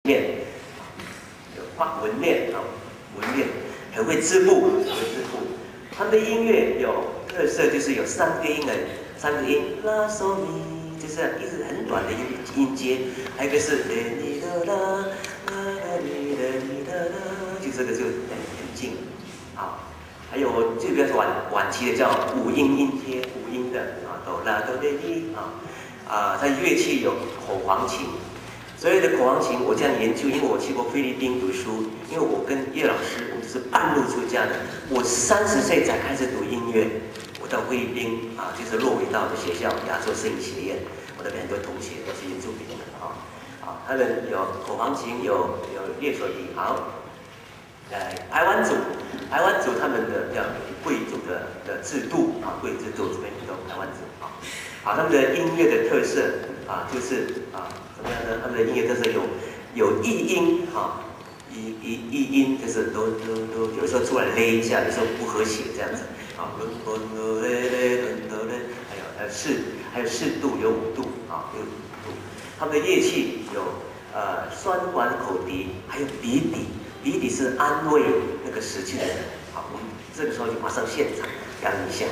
面，有画纹面啊，纹面很会织布，很会织布。他们的音乐有特色，就是有3个音的，3个音，拉嗦咪，就是一直很短的音阶，还有一个是你的啦，你的啦，就这个就很近，好。还有这个是晚期的叫5音音阶，5音的啊，哆啦哆来咪啊，它乐器有口簧琴。所有的口簧琴我这样研究，因为我去过菲律宾读书，因为我跟叶老师我们是半路出家的，我30岁才开始读音乐。我到菲律宾啊，就是洛维道的学校亚洲摄影学院，我那边很多同学都是原住民的啊，他们有口簧琴，有列索笛，好。排湾族他们的叫贵族的制度啊，贵族制度这边有排湾族啊，好，他们的音乐的特色啊，就是啊怎么样呢？他们的音乐特色有异音啊，异音就是哆哆哆，有时候出来勒一下，有时候不和谐这样子啊，哆哆哆嘞嘞哆哆嘞，还有4度有5度啊，有5度。他们的乐器有双管口笛，还有笛笛。笛笛是安慰那个死去的人。好，我们这个时候就马上现场干一下，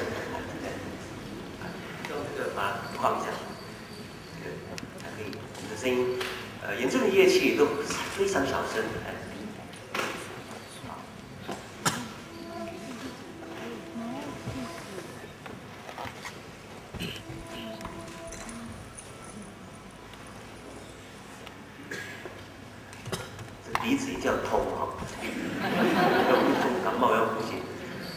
用这个把它放一下，这个还可以。我们的声音，演奏的乐器都非常小声，这鼻子也叫通哈，要不通感冒要不行。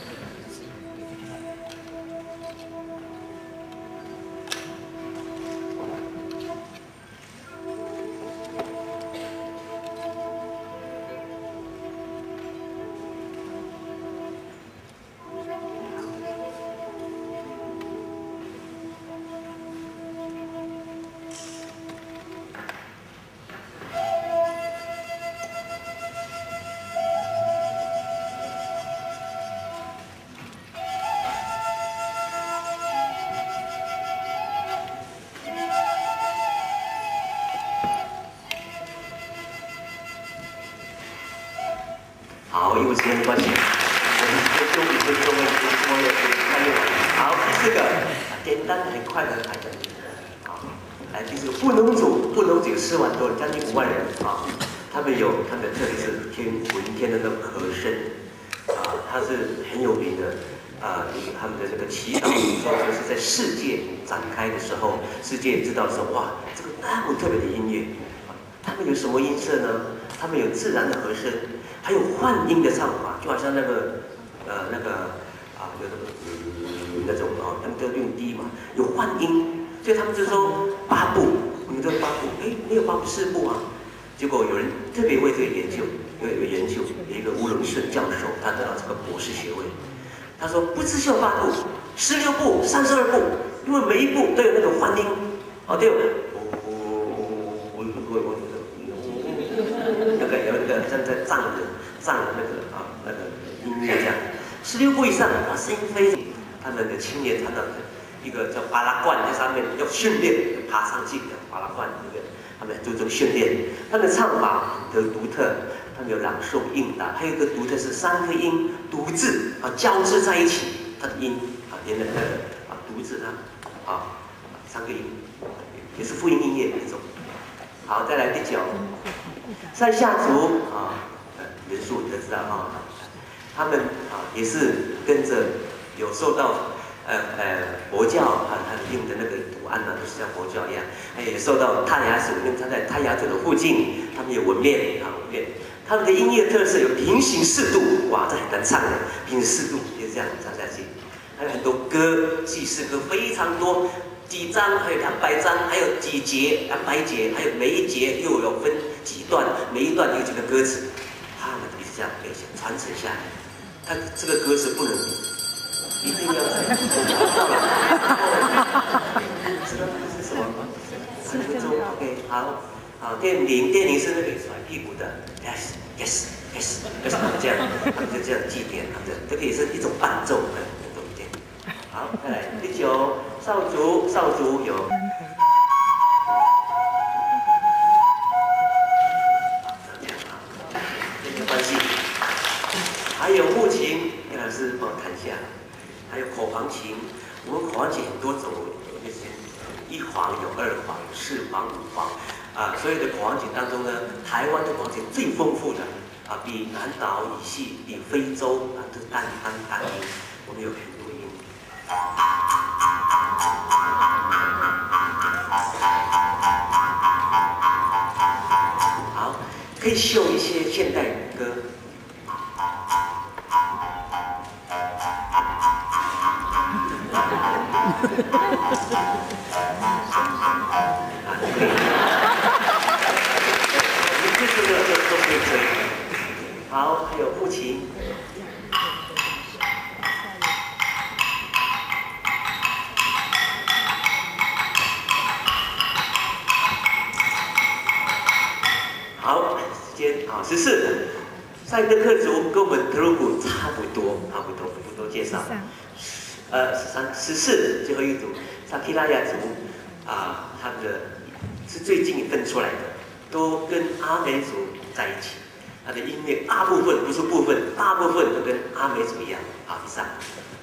好，因为时间的关系，我们就用1分钟我也看用。好，第4个，简单很快的来讲，好，来第4个布农族有4万多人，将近5万人啊，他们有他们的特点是文天的那个和声啊，它是很有名的啊，他们的这个祈祷，就是在世界展开的时候，世界知道说哇，这个那么特别的音乐，他们有什么音色呢？他们有自然的和声。还有换音的唱法，就好像那个有那种哦，他们都用低嘛，有换音，所以他们就说8部，我们这8部，没有8部4部啊。结果有人特别为这个研究，有一个吴荣顺教授，他得到这个博士学位。他说不只有8部、16部、32部，因为每一部都有那种换音，哦对。有那个像在藏的那个音乐这样，16部以上啊，声音非常。他们的青年谈到一个叫巴拉罐，在上面要训练，爬上去的巴拉罐，对不对？他们注重训练，他们的唱法有独特，他们有朗诵应答，还有一个独特是3个音独字啊交织在一起，它的音啊连着独字3个音，也是复音音乐一种。好，再来第9。塞夏族元素你都知道他们也是跟着有受到佛教他们用的那个图案都是像佛教一样，也受到泰雅族，因为他在泰雅族的附近，他们有纹面纹面，他们的音乐特色有平行4度，哇，这很难唱的，平行4度就是这样唱下去，还有很多歌，记事歌非常多。几章，还有200章，还有几节200节，还有每一节又有分几段，每一段有几个歌词，他们一直这样传承下来。他这个歌词不能一定要在知道这是什么吗？3分钟 ，OK， 好，电铃是那个甩屁股的 ，yes， 这样，他们就这样祭奠，这个也是一种伴奏的东西。好，再来第9。少族有还有木琴，叶老师帮我弹下。还有口簧琴，我们口簧琴很多种，一簧有2簧、有4簧、5簧啊。所有的口簧琴当中呢，台湾的口簧琴最丰富的啊，比南岛语系、比非洲啊，都是单音，我们有很多音。好，可以秀一些现代歌。好，还有木琴。好，时间好14。上一个课组跟我们德鲁古差不多，不多介绍。14最后一组萨提拉雅族啊，他们的是最近分出来的，都跟阿美族在一起。他的音乐大部分不是部分，大部分都跟阿美族一样。好，以上。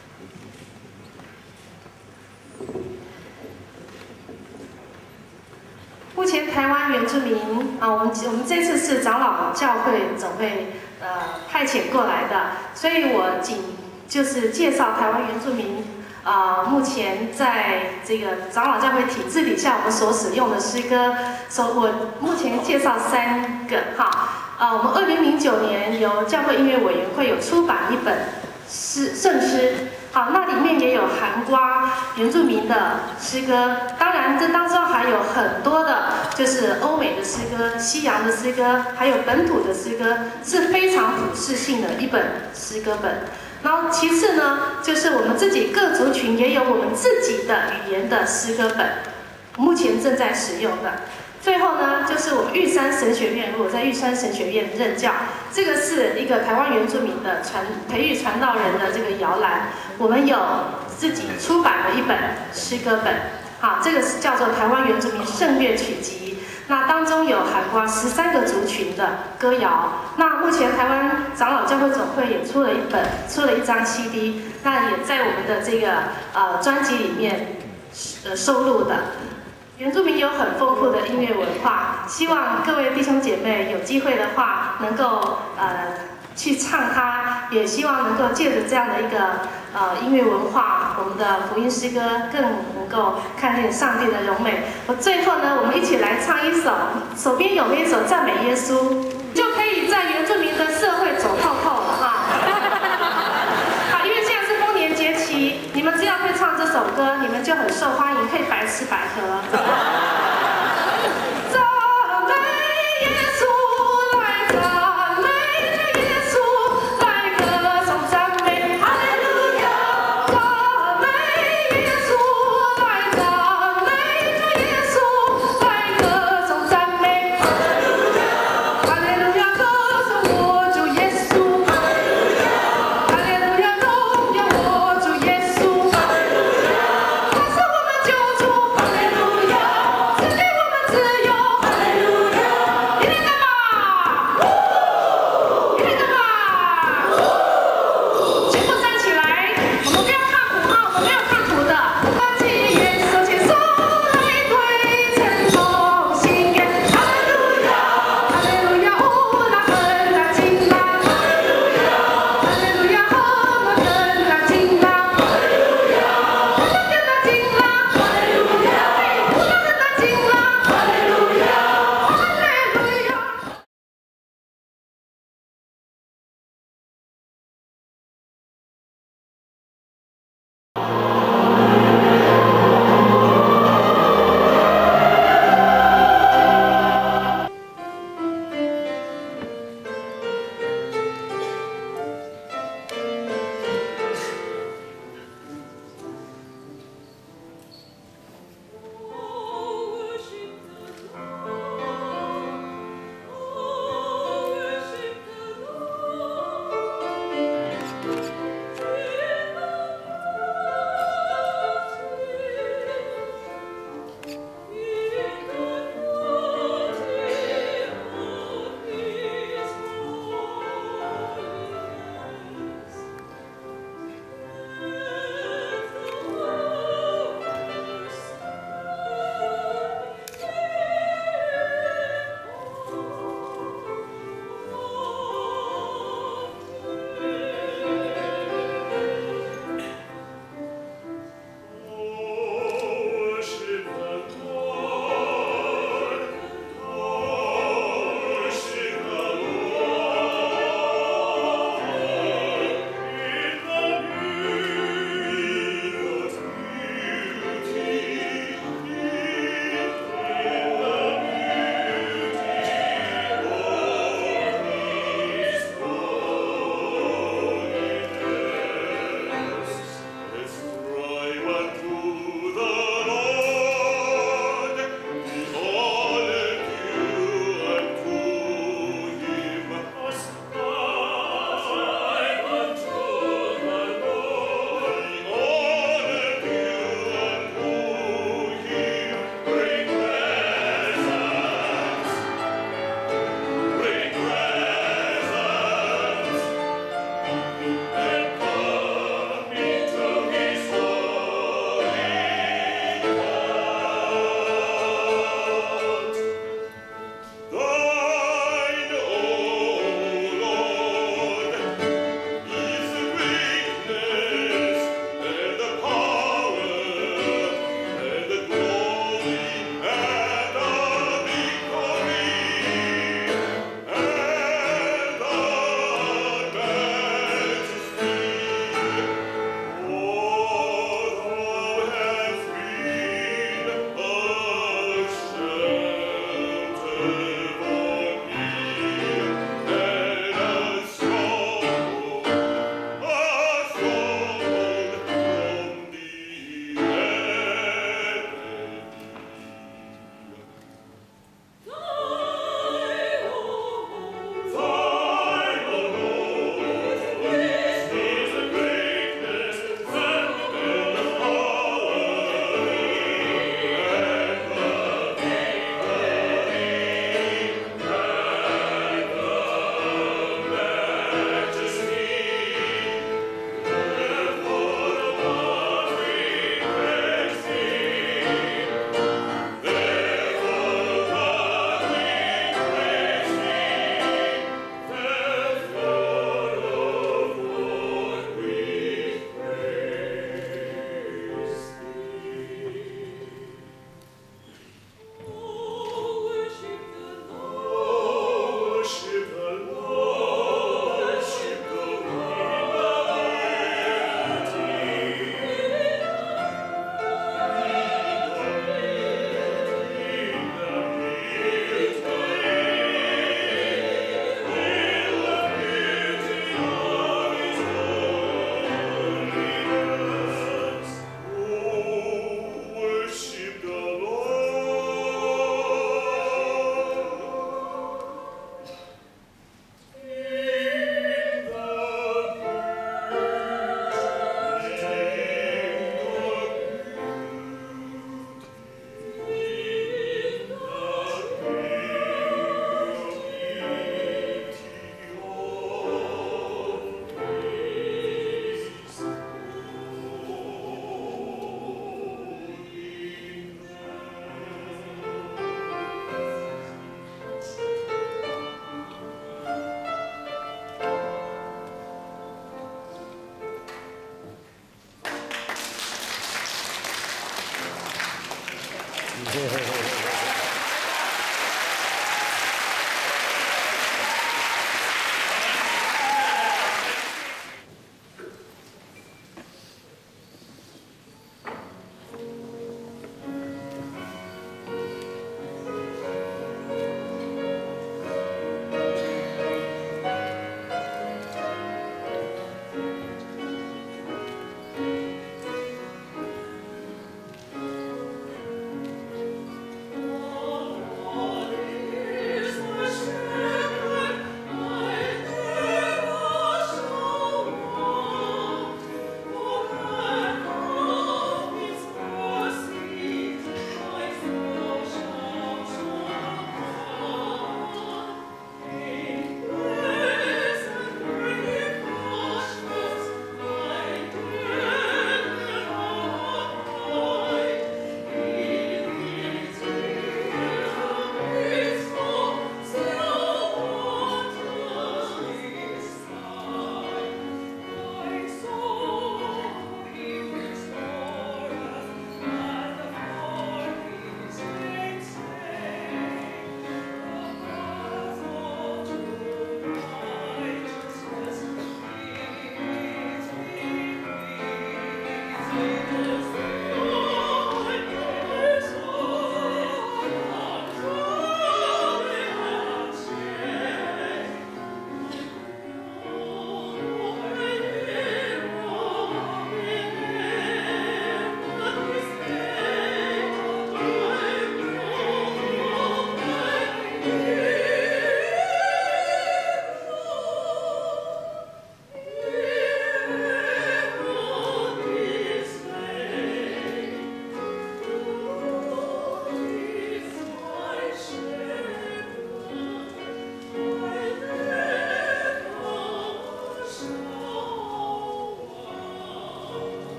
目前台湾原住民啊，我们这次是长老教会总会派遣过来的，所以我就是介绍台湾原住民目前在这个长老教会体制底下我们所使用的诗歌，我目前介绍3个哈。我们2009年由教会音乐委员会有出版一本圣诗，好，那里面也有涵盖原住民的诗歌，当然这当中还有很多的，就是欧美的诗歌、西洋的诗歌，还有本土的诗歌，是非常普世性的一本诗歌本。然后其次呢，就是我们自己各族群也有我们自己的语言的诗歌本，目前正在使用的。最后呢，就是我们玉山神学院，我在玉山神学院任教，这个是一个台湾原住民的培育传道人的这个摇篮，我们有自己出版的一本诗歌本，好，这个是叫做《台湾原住民圣乐曲集》，那当中有涵盖13个族群的歌谣。那目前台湾长老教会总会也出了一张 CD， 那也在我们的这个专辑里面收录的。原住民有很丰富的音乐文化，希望各位弟兄姐妹有机会的话，能够去唱它，也希望能够借着这样的一个音乐文化，我们的福音诗歌更能够看见上帝的荣美。最后呢，我们一起来唱一首，手边有没有一首赞美耶稣，就可以在原住民的社会走透透了哈。好，因为现在是丰年节期，你们只要会唱这首歌，你们就很受欢迎，可以白吃白喝。 哈利路亚。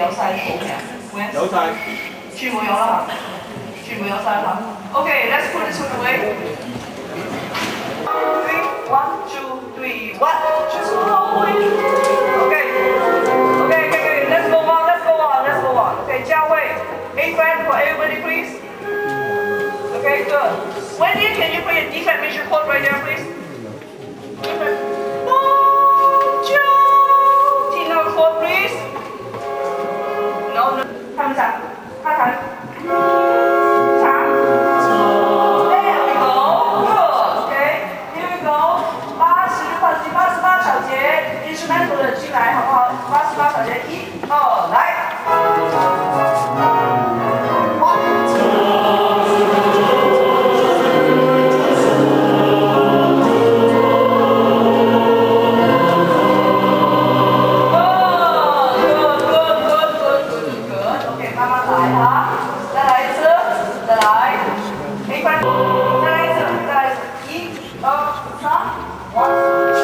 有晒圖嘅？ 有晒。 全部有啦，全部有晒啦。Okay, let's put this one away. 1, 2, 3, 1. Just hold it. Okay. Okay. Let's go on. Okay, 教会 A flat for everybody, please. Okay, good. Wendy, can you play a D flat major chord right there, please? D flat. T note chord, please. No. 他们讲，他弹。88小节，instrumental 的进来好不好？88小节，1、2，来。Good. OK， 慢慢来哈，再来一次，再来，A flat，再来一次，1、2、3，1。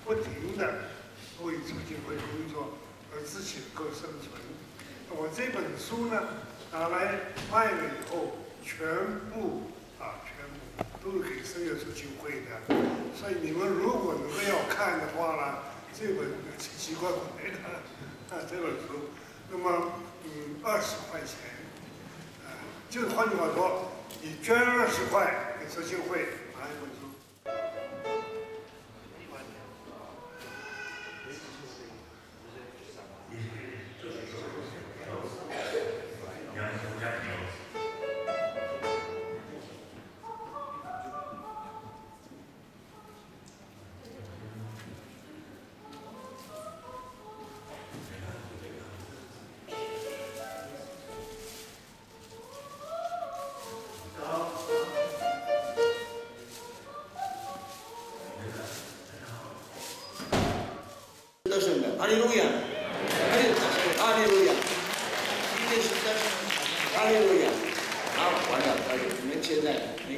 不停的为促进会工作，而自己能够生存。我这本书呢，拿来卖了以后，全部都给圣约促进会的。所以你们如果能够要看的话呢，这本奇奇怪怪的这本书，那么20块钱，就是换句话说，你捐20块给促进会拿一本书。 得胜的，哈利路亚，哈利路亚，今天是得胜，哈利路亚。好，完了，你们现在。